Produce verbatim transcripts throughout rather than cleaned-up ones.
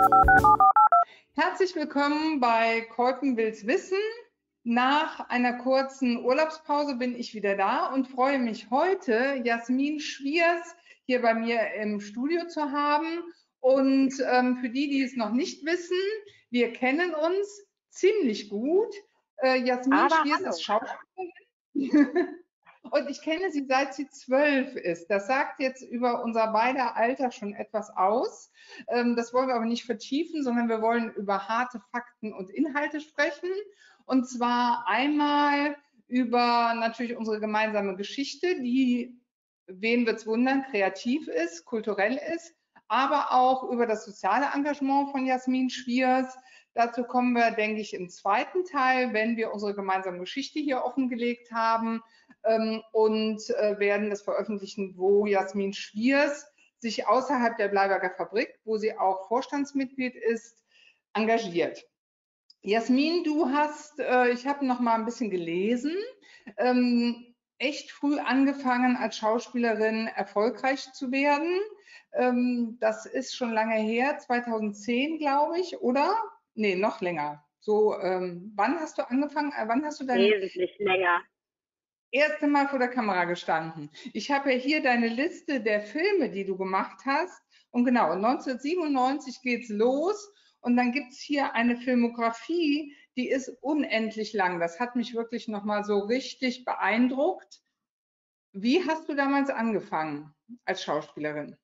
Herzlich willkommen bei Kolpen will's wissen. Nach einer kurzen Urlaubspause bin ich wieder da und freue mich heute, Jasmin Schwiers hier bei mir im Studio zu haben. Und ähm, für die, die es noch nicht wissen, wir kennen uns ziemlich gut. Äh, Jasmin Aber Schwiers hallo. ist Schauspielerin. Und ich kenne sie, seit sie zwölf ist. Das sagt jetzt über unser beider Alter schon etwas aus. Ähm, das wollen wir aber nicht vertiefen, sondern wir wollen über harte Fakten und Inhalte sprechen. Und zwar einmal über natürlich unsere gemeinsame Geschichte, die, wen wird's wundern, kreativ ist, kulturell ist, aber auch über das soziale Engagement von Jasmin Schwiers. Dazu kommen wir, denke ich, im zweiten Teil, wenn wir unsere gemeinsame Geschichte hier offengelegt haben ähm, und äh, werden es veröffentlichen, wo Jasmin Schwiers sich außerhalb der Bleiberger Fabrik, wo sie auch Vorstandsmitglied ist, engagiert. Jasmin, du hast, äh, ich habe noch mal ein bisschen gelesen, ähm, echt früh angefangen, als Schauspielerin erfolgreich zu werden. Ähm, das ist schon lange her, zweitausendzehn, glaube ich, oder? Nee, noch länger. So, ähm, wann hast du angefangen? Äh, wann hast du dein Wesentlich länger. erste Mal vor der Kamera gestanden? Ich habe ja hier deine Liste der Filme, die du gemacht hast. Und genau, neunzehnhundertsiebenundneunzig geht's los. Und dann gibt's hier eine Filmografie, die ist unendlich lang. Das hat mich wirklich nochmal so richtig beeindruckt. Wie hast du damals angefangen als Schauspielerin?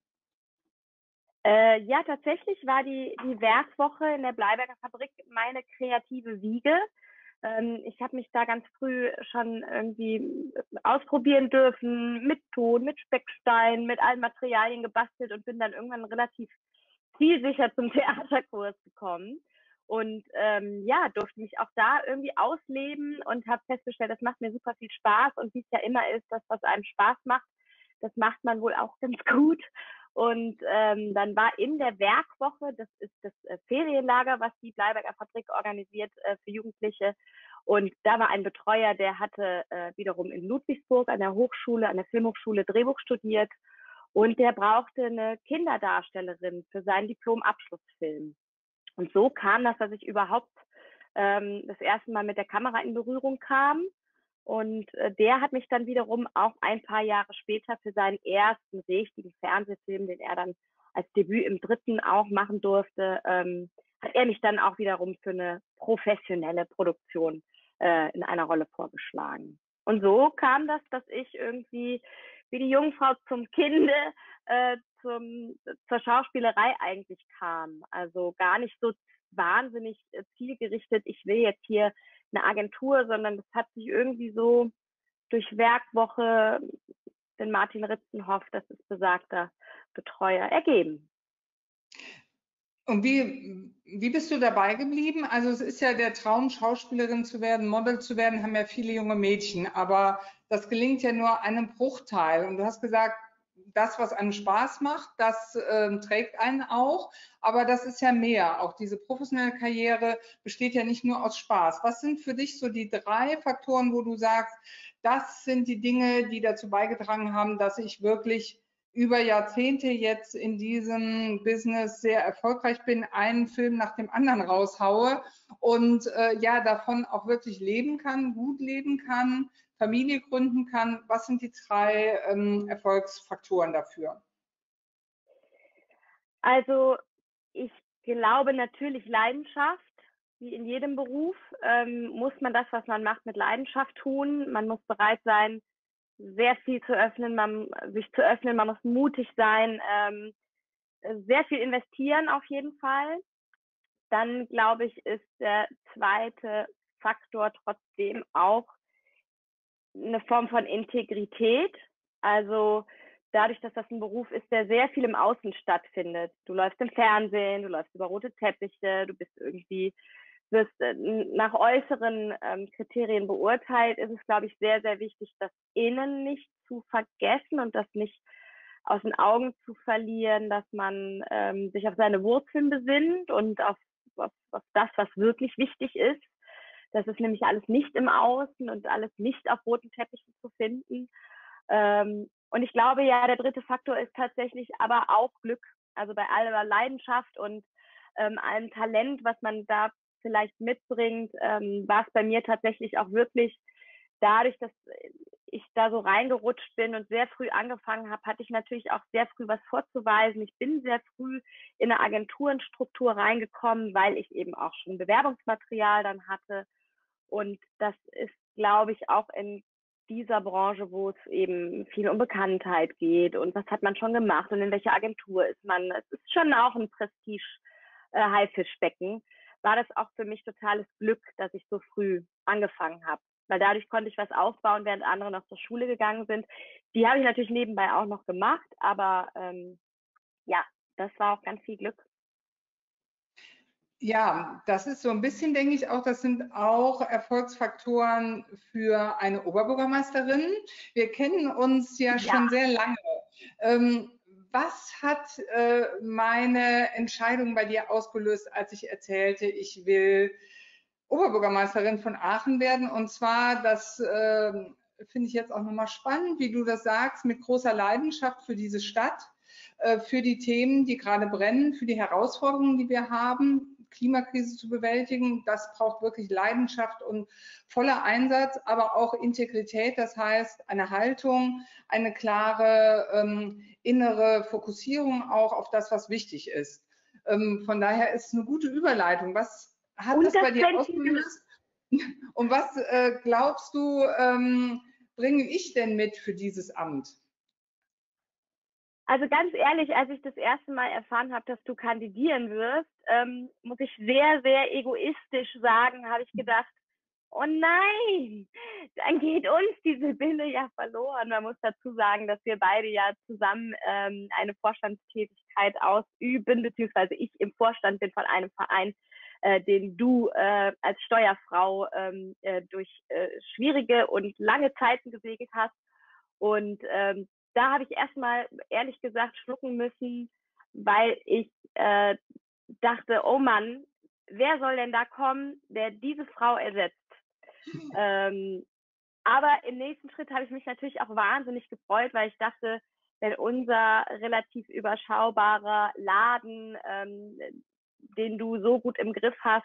Äh, ja, tatsächlich war die, die Werkwoche in der Bleiberger Fabrik meine kreative Wiege. Ähm, ich habe mich da ganz früh schon irgendwie ausprobieren dürfen, mit Ton, mit Speckstein, mit allen Materialien gebastelt und bin dann irgendwann relativ zielsicher zum Theaterkurs gekommen. Und ähm, ja, durfte mich auch da irgendwie ausleben und habe festgestellt, das macht mir super viel Spaß. Und wie es ja immer ist, das, was einem Spaß macht, das macht man wohl auch ganz gut. Und ähm, dann war in der Werkwoche, das ist das äh, Ferienlager, was die Bleiberger Fabrik organisiert äh, für Jugendliche. Und da war ein Betreuer, der hatte äh, wiederum in Ludwigsburg an der Hochschule, an der Filmhochschule Drehbuch studiert. Und der brauchte eine Kinderdarstellerin für seinen Diplom-Abschlussfilm. Und so kam das, dass ich überhaupt ähm, das erste Mal mit der Kamera in Berührung kam. Und äh, der hat mich dann wiederum auch ein paar Jahre später für seinen ersten richtigen Fernsehfilm, den er dann als Debüt im dritten auch machen durfte, ähm, hat er mich dann auch wiederum für eine professionelle Produktion äh, in einer Rolle vorgeschlagen. Und so kam das, dass ich irgendwie wie die Jungfrau zum Kinde äh, zum, zur Schauspielerei eigentlich kam. Also gar nicht so wahnsinnig äh, zielgerichtet, ich will jetzt hier eine Agentur, sondern das hat sich irgendwie so durch Werkwoche, den Martin Ritzenhoff, das ist besagter Betreuer, ergeben. Und wie, wie bist du dabei geblieben? Also es ist ja der Traum, Schauspielerin zu werden, Model zu werden, haben ja viele junge Mädchen, aber das gelingt ja nur einem Bruchteil. Und du hast gesagt, das, was einem Spaß macht, das äh, trägt einen auch, aber das ist ja mehr. Auch diese professionelle Karriere besteht ja nicht nur aus Spaß. Was sind für dich so die drei Faktoren, wo du sagst, das sind die Dinge, die dazu beigetragen haben, dass ich wirklich über Jahrzehnte jetzt in diesem Business sehr erfolgreich bin, einen Film nach dem anderen raushaue und äh, ja, davon auch wirklich leben kann, gut leben kann, Familie gründen kann. Was sind die drei ähm, Erfolgsfaktoren dafür? Also ich glaube natürlich Leidenschaft, wie in jedem Beruf, ähm, muss man das, was man macht, mit Leidenschaft tun. Man muss bereit sein, sehr viel zu öffnen, man, sich zu öffnen, man muss mutig sein, ähm, sehr viel investieren auf jeden Fall. Dann glaube ich, ist der zweite Faktor trotzdem auch eine Form von Integrität. Also dadurch, dass das ein Beruf ist, der sehr viel im Außen stattfindet. Du läufst im Fernsehen, du läufst über rote Teppiche, du bist irgendwie, wirst nach äußeren ähm, Kriterien beurteilt, ist es, glaube ich, sehr, sehr wichtig, das Innen nicht zu vergessen und das nicht aus den Augen zu verlieren, dass man ähm, sich auf seine Wurzeln besinnt und auf, auf, auf das, was wirklich wichtig ist. Das ist nämlich alles nicht im Außen und alles nicht auf roten Teppichen zu finden. Ähm, und ich glaube ja, der dritte Faktor ist tatsächlich aber auch Glück. Also bei aller Leidenschaft und ähm, allem Talent, was man da vielleicht mitbringt, ähm, war es bei mir tatsächlich auch wirklich dadurch, dass ich da so reingerutscht bin und sehr früh angefangen habe, hatte ich natürlich auch sehr früh was vorzuweisen. Ich bin sehr früh in eine Agenturenstruktur reingekommen, weil ich eben auch schon Bewerbungsmaterial dann hatte. Und das ist, glaube ich, auch in dieser Branche, wo es eben viel um Bekanntheit geht und was hat man schon gemacht und in welcher Agentur ist man. Es ist schon auch ein Prestige-Haifischbecken. War das auch für mich totales Glück, dass ich so früh angefangen habe. Weil dadurch konnte ich was aufbauen, während andere noch zur Schule gegangen sind. Die habe ich natürlich nebenbei auch noch gemacht, aber ähm, ja, das war auch ganz viel Glück. Ja, das ist so ein bisschen, denke ich auch, das sind auch Erfolgsfaktoren für eine Oberbürgermeisterin. Wir kennen uns ja Ja. schon sehr lange. Ähm, was hat äh, meine Entscheidung bei dir ausgelöst, als ich erzählte, ich will Oberbürgermeisterin von Aachen werden? Und zwar, das äh, finde ich jetzt auch nochmal spannend, wie du das sagst, mit großer Leidenschaft für diese Stadt, äh, für die Themen, die gerade brennen, für die Herausforderungen, die wir haben, Klimakrise zu bewältigen. Das braucht wirklich Leidenschaft und voller Einsatz, aber auch Integrität. Das heißt, eine Haltung, eine klare ähm, innere Fokussierung auch auf das, was wichtig ist. Ähm, von daher ist es eine gute Überleitung. Was hat Und das das bei dir ausgelöst? Und was äh, glaubst du, ähm, bringe ich denn mit für dieses Amt? Also ganz ehrlich, als ich das erste Mal erfahren habe, dass du kandidieren wirst, ähm, muss ich sehr, sehr egoistisch sagen, habe ich gedacht, oh nein, dann geht uns diese Binde ja verloren. Man muss dazu sagen, dass wir beide ja zusammen ähm, eine Vorstandstätigkeit ausüben, beziehungsweise ich im Vorstand bin von einem Verein, äh, den du äh, als Steuerfrau ähm, äh, durch äh, schwierige und lange Zeiten gesegelt hast. Und ähm, da habe ich erstmal ehrlich gesagt schlucken müssen, weil ich äh, dachte, oh Mann, wer soll denn da kommen, der diese Frau ersetzt? Ähm, aber im nächsten Schritt habe ich mich natürlich auch wahnsinnig gefreut, weil ich dachte, wenn unser relativ überschaubarer Laden, ähm, den du so gut im Griff hast,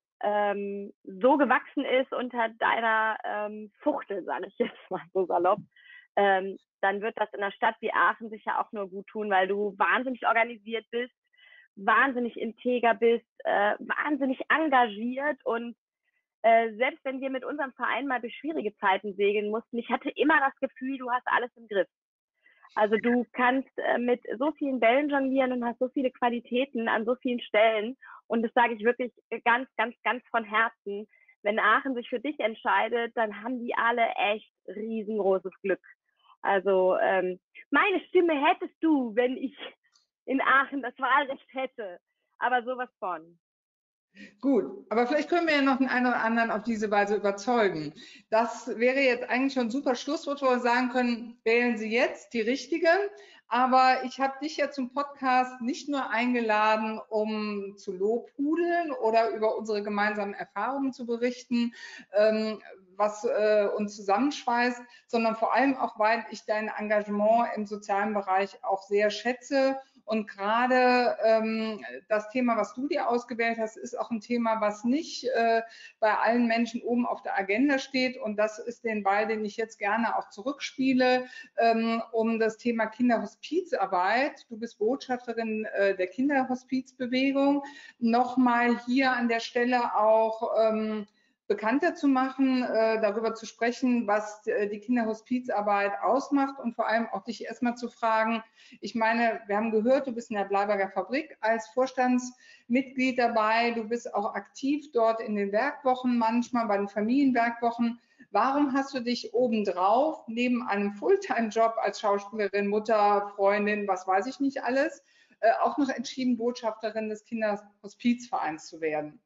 ähm, so gewachsen ist unter deiner ähm, Fuchtel, sage ich jetzt mal so salopp, ähm, dann wird das in einer Stadt wie Aachen sicher auch nur gut tun, weil du wahnsinnig organisiert bist, wahnsinnig integer bist, äh, wahnsinnig engagiert und äh, selbst wenn wir mit unserem Verein mal durch schwierige Zeiten segeln mussten, ich hatte immer das Gefühl, du hast alles im Griff. Also du kannst äh, mit so vielen Bällen jonglieren und hast so viele Qualitäten an so vielen Stellen. Und das sage ich wirklich ganz, ganz, ganz von Herzen. Wenn Aachen sich für dich entscheidet, dann haben die alle echt riesengroßes Glück. Also ähm, meine Stimme hättest du, wenn ich in Aachen das Wahlrecht hätte. Aber sowas von. Gut, aber vielleicht können wir ja noch den einen oder anderen auf diese Weise überzeugen. Das wäre jetzt eigentlich schon ein super Schlusswort, wo wir sagen können, wählen Sie jetzt die Richtige. Aber ich habe dich ja zum Podcast nicht nur eingeladen, um zu lobhudeln oder über unsere gemeinsamen Erfahrungen zu berichten, ähm, was äh, uns zusammenschweißt, sondern vor allem auch, weil ich dein Engagement im sozialen Bereich auch sehr schätze. Und gerade ähm, das Thema, was du dir ausgewählt hast, ist auch ein Thema, was nicht äh, bei allen Menschen oben auf der Agenda steht. Und das ist den Ball, den ich jetzt gerne auch zurückspiele, ähm, um das Thema Kinderhospizarbeit. Du bist Botschafterin äh, der Kinderhospizbewegung. Nochmal hier an der Stelle auch ähm, bekannter zu machen, äh, darüber zu sprechen, was äh, die Kinderhospizarbeit ausmacht und vor allem auch dich erstmal zu fragen, ich meine, wir haben gehört, du bist in der Bleiberger Fabrik als Vorstandsmitglied dabei, du bist auch aktiv dort in den Werkwochen, manchmal bei den Familienwerkwochen. Warum hast du dich obendrauf, neben einem Fulltime-Job als Schauspielerin, Mutter, Freundin, was weiß ich nicht alles, äh, auch noch entschieden, Botschafterin des Kinderhospizvereins zu werden?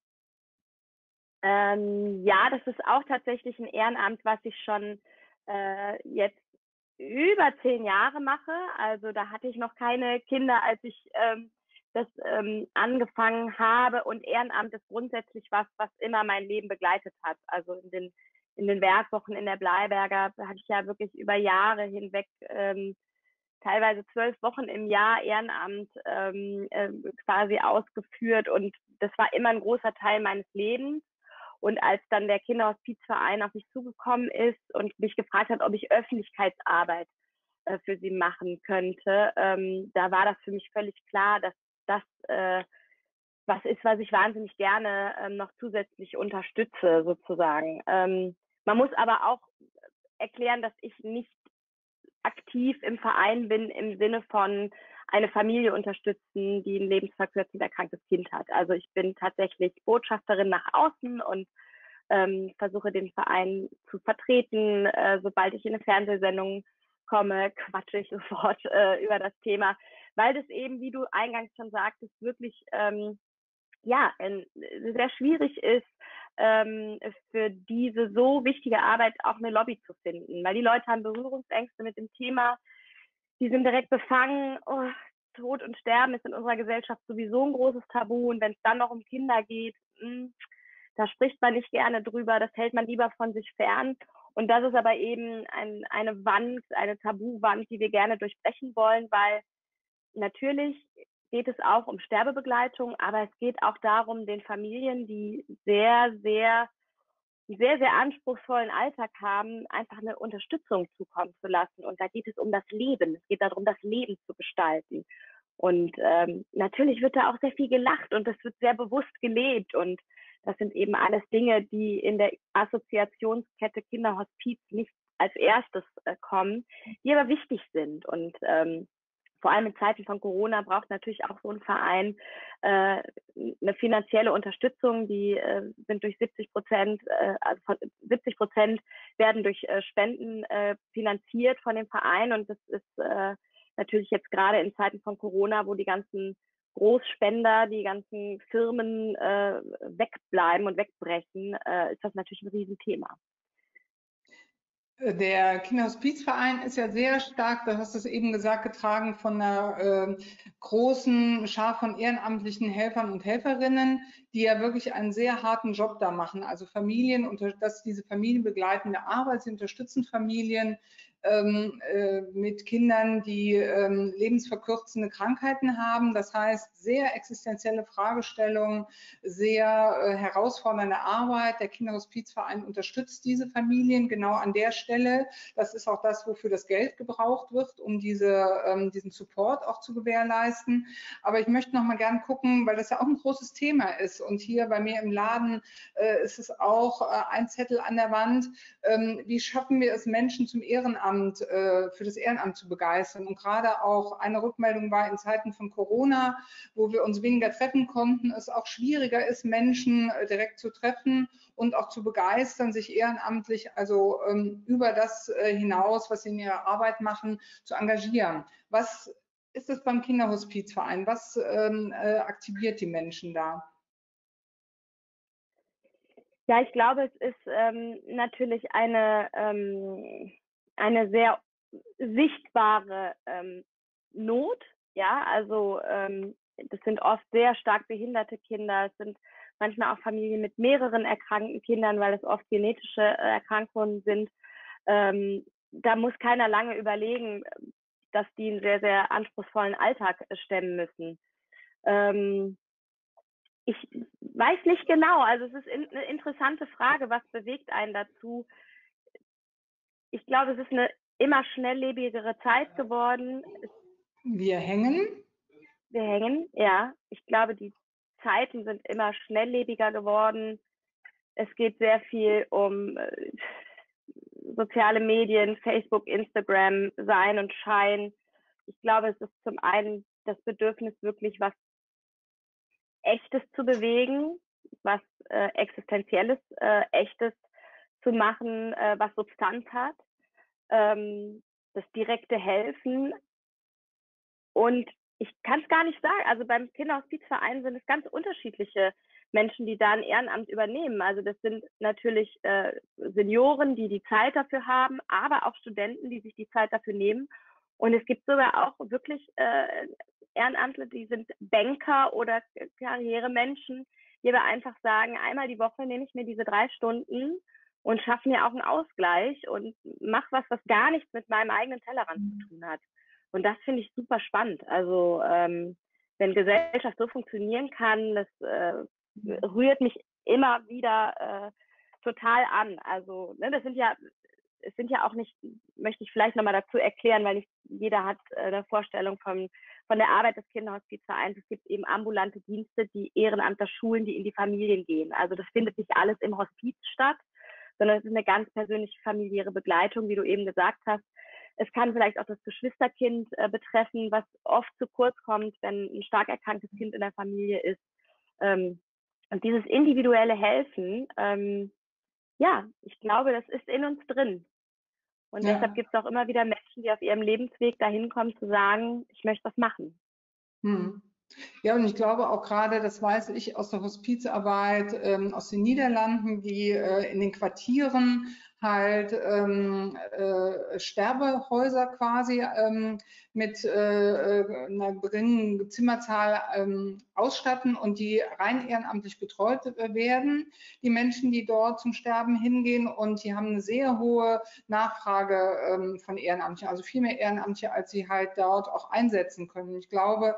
Ähm, ja, das ist auch tatsächlich ein Ehrenamt, was ich schon äh, jetzt über zehn Jahre mache. Also da hatte ich noch keine Kinder, als ich ähm, das ähm, angefangen habe. Und Ehrenamt ist grundsätzlich was, was immer mein Leben begleitet hat. Also in den, in den Werkwochen in der Bleiberger hatte ich ja wirklich über Jahre hinweg ähm, teilweise zwölf Wochen im Jahr Ehrenamt ähm, äh, quasi ausgeführt und das war immer ein großer Teil meines Lebens. Und als dann der Kinderhospizverein auf mich zugekommen ist und mich gefragt hat, ob ich Öffentlichkeitsarbeit äh, für sie machen könnte, ähm, da war das für mich völlig klar, dass das äh, was ist, was ich wahnsinnig gerne ähm, noch zusätzlich unterstütze, sozusagen. Ähm, man muss aber auch erklären, dass ich nicht aktiv im Verein bin im Sinne von eine Familie unterstützen, die ein lebensverkürzend erkranktes Kind hat. Also ich bin tatsächlich Botschafterin nach außen und ähm, versuche den Verein zu vertreten. Äh, sobald ich in eine Fernsehsendung komme, quatsche ich sofort äh, über das Thema, weil das eben, wie du eingangs schon sagtest, wirklich ähm, ja, äh, sehr schwierig ist, ähm, für diese so wichtige Arbeit auch eine Lobby zu finden, weil die Leute haben Berührungsängste mit dem Thema, die sind direkt befangen, oh, Tod und Sterben ist in unserer Gesellschaft sowieso ein großes Tabu und wenn es dann noch um Kinder geht, mh, da spricht man nicht gerne drüber, das hält man lieber von sich fern und das ist aber eben ein, eine Wand, eine Tabuwand, die wir gerne durchbrechen wollen, weil natürlich geht es auch um Sterbebegleitung, aber es geht auch darum, den Familien, die sehr, sehr, sehr, sehr anspruchsvollen Alltag haben, einfach eine Unterstützung zukommen zu lassen. Und da geht es um das Leben. Es geht darum, das Leben zu gestalten. Und ähm, natürlich wird da auch sehr viel gelacht und das wird sehr bewusst gelebt. Und das sind eben alles Dinge, die in der Assoziationskette Kinderhospiz nicht als erstes äh, kommen, die aber wichtig sind. Und ähm, vor allem in Zeiten von Corona braucht natürlich auch so ein Verein äh, eine finanzielle Unterstützung. Die äh, sind durch siebzig Prozent, äh, also von siebzig Prozent werden durch äh, Spenden äh, finanziert von dem Verein. Und das ist äh, natürlich jetzt gerade in Zeiten von Corona, wo die ganzen Großspender, die ganzen Firmen äh, wegbleiben und wegbrechen, äh, ist das natürlich ein Riesenthema. Der Kinderhospizverein ist ja sehr stark, du hast es eben gesagt, getragen von einer äh, großen Schar von ehrenamtlichen Helfern und Helferinnen, die ja wirklich einen sehr harten Job da machen. Also Familien, dass diese familienbegleitende Arbeit, sie unterstützen Familien ähm, äh, mit Kindern, die ähm, lebensverkürzende Krankheiten haben. Das heißt, sehr existenzielle Fragestellungen, sehr äh, herausfordernde Arbeit. Der Kinderhospizverein unterstützt diese Familien genau an der Stelle. Das ist auch das, wofür das Geld gebraucht wird, um diese, ähm, diesen Support auch zu gewährleisten. Aber ich möchte noch mal gern gucken, weil das ja auch ein großes Thema ist. Und hier bei mir im Laden äh, ist es auch äh, ein Zettel an der Wand. Ähm, wie schaffen wir es, Menschen zum Ehrenamt, äh, für das Ehrenamt zu begeistern? Und gerade auch eine Rückmeldung war in Zeiten von Corona, wo wir uns weniger treffen konnten, es auch schwieriger ist, Menschen äh, direkt zu treffen und auch zu begeistern, sich ehrenamtlich, also ähm, über das äh, hinaus, was sie in ihrer Arbeit machen, zu engagieren. Was ist das beim Kinderhospizverein? Was ähm, äh, aktiviert die Menschen da? Ja, ich glaube, es ist ähm, natürlich eine, ähm, eine sehr sichtbare ähm, Not. Ja, also ähm, das sind oft sehr stark behinderte Kinder. Es sind manchmal auch Familien mit mehreren erkrankten Kindern, weil es oft genetische äh, Erkrankungen sind. Ähm, da muss keiner lange überlegen, dass die einen sehr, sehr anspruchsvollen Alltag stemmen müssen. Ähm, ich weiß nicht genau, also es ist in, eine interessante Frage, was bewegt einen dazu? Ich glaube, es ist eine immer schnelllebigere Zeit geworden. Wir hängen. Wir hängen, ja. Ich glaube, die Zeiten sind immer schnelllebiger geworden. Es geht sehr viel um äh, soziale Medien, Facebook, Instagram, Sein und Schein. Ich glaube, es ist zum einen das Bedürfnis, wirklich was Echtes zu bewegen, was äh, Existenzielles, äh, Echtes zu machen, äh, was Substanz hat, ähm, das direkte Helfen. Und ich kann es gar nicht sagen, also beim Kinderhospizverein sind es ganz unterschiedliche Menschen, die da ein Ehrenamt übernehmen. Also das sind natürlich äh, Senioren, die die Zeit dafür haben, aber auch Studenten, die sich die Zeit dafür nehmen. Und es gibt sogar auch wirklich äh, Ehrenamtler, die sind Banker oder Karrieremenschen, die aber einfach sagen, einmal die Woche nehme ich mir diese drei Stunden und schaffe mir auch einen Ausgleich und mache was, was gar nichts mit meinem eigenen Tellerrand zu tun hat. Und das finde ich super spannend. Also ähm, wenn Gesellschaft so funktionieren kann, das äh, rührt mich immer wieder äh, total an. Also ne, das sind ja, es sind ja auch nicht, möchte ich vielleicht nochmal dazu erklären, weil nicht jeder hat äh, eine Vorstellung von, von der Arbeit des Kinderhospizvereins. Es gibt eben ambulante Dienste, die Ehrenamtler schulen, die in die Familien gehen. Also das findet nicht alles im Hospiz statt, sondern es ist eine ganz persönliche familiäre Begleitung, wie du eben gesagt hast. Es kann vielleicht auch das Geschwisterkind äh, betreffen, was oft zu kurz kommt, wenn ein stark erkranktes Kind in der Familie ist. Ähm, und dieses individuelle Helfen, ähm, ja, ich glaube, das ist in uns drin. Und Ja. deshalb gibt es auch immer wieder Menschen, die auf ihrem Lebensweg dahin kommen, zu sagen, ich möchte was machen. Hm. Ja, und ich glaube auch gerade, das weiß ich aus der Hospizarbeit ähm, aus den Niederlanden, die äh, in den Quartieren halt ähm, äh, Sterbehäuser quasi ähm, mit äh, einer geringen Zimmerzahl ähm, ausstatten und die rein ehrenamtlich betreut äh, werden, die Menschen, die dort zum Sterben hingehen, und die haben eine sehr hohe Nachfrage ähm, von Ehrenamtlichen, also viel mehr Ehrenamtliche, als sie halt dort auch einsetzen können. Ich glaube,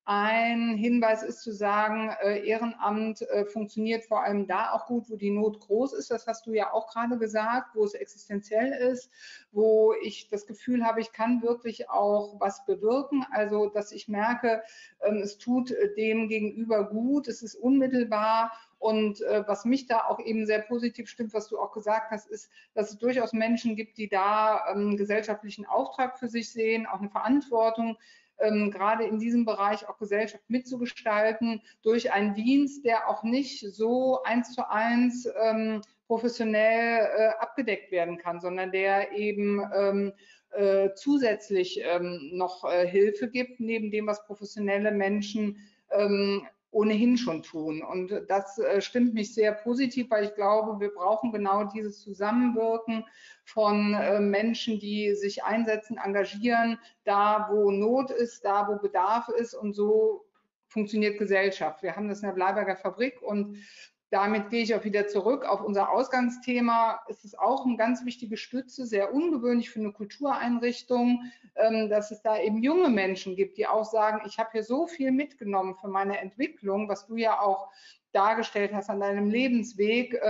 ein Hinweis ist zu sagen, äh, Ehrenamt äh, funktioniert vor allem da auch gut, wo die Not groß ist. Das hast du ja auch gerade gesagt, wo es existenziell ist, wo ich das Gefühl habe, ich kann wirklich auch was bewirken. Also, dass ich merke, ähm, es tut dem Gegenüber gut, es ist unmittelbar. Und äh, was mich da auch eben sehr positiv stimmt, was du auch gesagt hast, ist, dass es durchaus Menschen gibt, die da ähm, gesellschaftlichen Auftrag für sich sehen, auch eine Verantwortung, Ähm, gerade in diesem Bereich auch Gesellschaft mitzugestalten, durch einen Dienst, der auch nicht so eins zu eins ähm, professionell äh, abgedeckt werden kann, sondern der eben ähm, äh, zusätzlich ähm, noch äh, Hilfe gibt, neben dem, was professionelle Menschen ähm, ohnehin schon tun. Und das äh, stimmt mich sehr positiv, weil ich glaube, wir brauchen genau dieses Zusammenwirken von äh, Menschen, die sich einsetzen, engagieren, da wo Not ist, da wo Bedarf ist, und so funktioniert Gesellschaft. Wir haben das in der Bleiberger Fabrik, und damit gehe ich auch wieder zurück auf unser Ausgangsthema. Es ist auch eine ganz wichtige Stütze, sehr ungewöhnlich für eine Kultureinrichtung, dass es da eben junge Menschen gibt, die auch sagen, ich habe hier so viel mitgenommen für meine Entwicklung, was du ja auch dargestellt hast an deinem Lebensweg.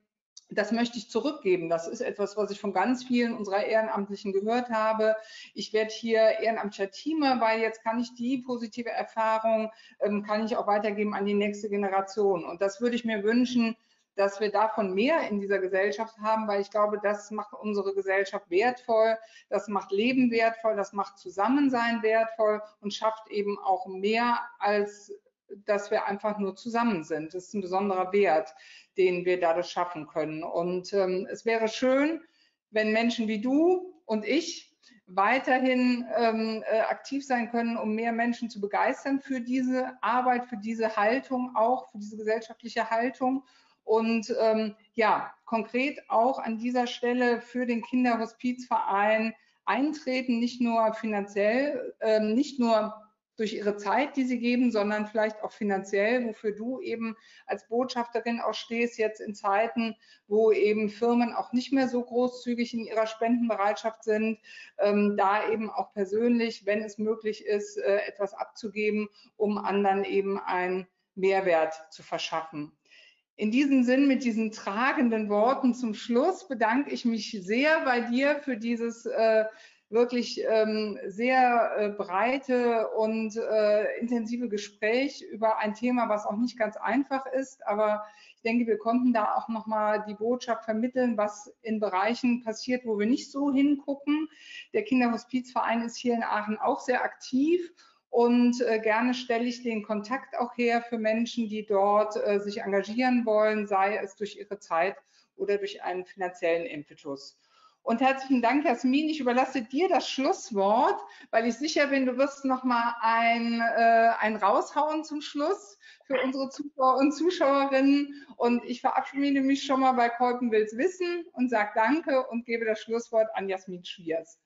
Das möchte ich zurückgeben. Das ist etwas, was ich von ganz vielen unserer Ehrenamtlichen gehört habe. Ich werde hier ehrenamtlicher Teamer, weil jetzt kann ich die positive Erfahrung, ähm, kann ich auch weitergeben an die nächste Generation. Und das würde ich mir wünschen, dass wir davon mehr in dieser Gesellschaft haben, weil ich glaube, das macht unsere Gesellschaft wertvoll, das macht Leben wertvoll, das macht Zusammensein wertvoll und schafft eben auch mehr, als dass wir einfach nur zusammen sind. Das ist ein besonderer Wert, den wir dadurch schaffen können. Und ähm, es wäre schön, wenn Menschen wie du und ich weiterhin ähm, äh, aktiv sein können, um mehr Menschen zu begeistern für diese Arbeit, für diese Haltung auch, für diese gesellschaftliche Haltung. Und ähm, ja, konkret auch an dieser Stelle für den Kinderhospizverein eintreten, nicht nur finanziell, ähm, nicht nur durch ihre Zeit, die sie geben, sondern vielleicht auch finanziell, wofür du eben als Botschafterin auch stehst, jetzt in Zeiten, wo eben Firmen auch nicht mehr so großzügig in ihrer Spendenbereitschaft sind, ähm, da eben auch persönlich, wenn es möglich ist, äh, etwas abzugeben, um anderen eben einen Mehrwert zu verschaffen. In diesem Sinn, mit diesen tragenden Worten zum Schluss, bedanke ich mich sehr bei dir für dieses äh, wirklich ähm, sehr äh, breite und äh, intensive Gespräch über ein Thema, was auch nicht ganz einfach ist. Aber ich denke, wir konnten da auch nochmal die Botschaft vermitteln, was in Bereichen passiert, wo wir nicht so hingucken. Der Kinderhospizverein ist hier in Aachen auch sehr aktiv. Und äh, gerne stelle ich den Kontakt auch her für Menschen, die dort äh, sich engagieren wollen, sei es durch ihre Zeit oder durch einen finanziellen Impetus. Und herzlichen Dank, Jasmin. Ich überlasse dir das Schlusswort, weil ich sicher bin, du wirst noch mal ein, äh, ein raushauen zum Schluss für unsere Zuschauer und Zuschauerinnen. Und ich verabschiede mich schon mal bei Kolpen will's wissen und sage Danke und gebe das Schlusswort an Jasmin Schwiers.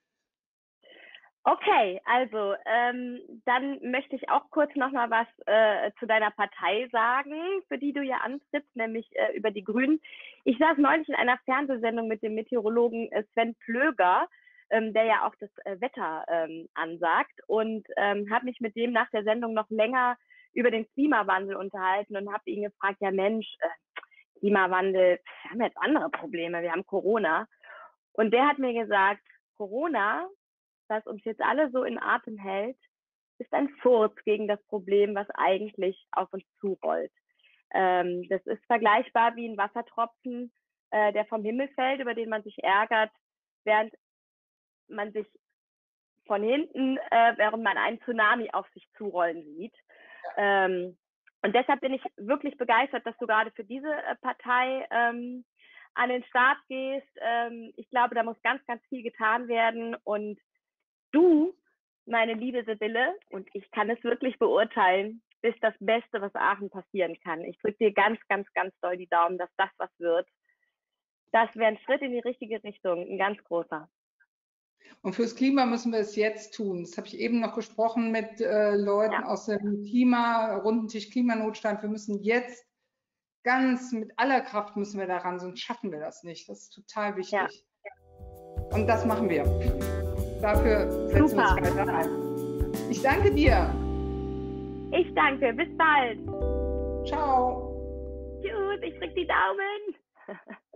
Okay, also ähm, dann möchte ich auch kurz noch mal was äh, zu deiner Partei sagen, für die du ja antrittst, nämlich äh, über die Grünen. Ich saß neulich in einer Fernsehsendung mit dem Meteorologen äh, Sven Plöger, ähm, der ja auch das äh, Wetter ähm, ansagt, und ähm, habe mich mit dem nach der Sendung noch länger über den Klimawandel unterhalten und habe ihn gefragt, ja Mensch, äh, Klimawandel, wir haben jetzt andere Probleme, wir haben Corona. Und der hat mir gesagt, Corona, das uns jetzt alle so in Atem hält, ist ein Furz gegen das Problem, was eigentlich auf uns zurollt. Ähm, das ist vergleichbar wie ein Wassertropfen, äh, der vom Himmel fällt, über den man sich ärgert, während man sich von hinten, äh, während man einen Tsunami auf sich zurollen sieht. Ähm, und deshalb bin ich wirklich begeistert, dass du gerade für diese äh, Partei ähm, an den Start gehst. Ähm, ich glaube, da muss ganz, ganz viel getan werden. Und du, meine liebe Sibylle, und ich kann es wirklich beurteilen, bist das Beste, was Aachen passieren kann. Ich drücke dir ganz, ganz, ganz doll die Daumen, dass das was wird. Das wäre ein Schritt in die richtige Richtung, ein ganz großer. Und fürs Klima müssen wir es jetzt tun. Das habe ich eben noch gesprochen mit äh, Leuten ja. aus dem Klima, Rundentisch Klimanotstand. Wir müssen jetzt ganz mit aller Kraft müssen wir daran, sonst schaffen wir das nicht. Das ist total wichtig. Ja. Und das machen wir. Dafür setzen Super. wir uns weiter ein. Ich danke dir. Ich danke. Bis bald. Ciao. Tschüss. Ich drücke die Daumen.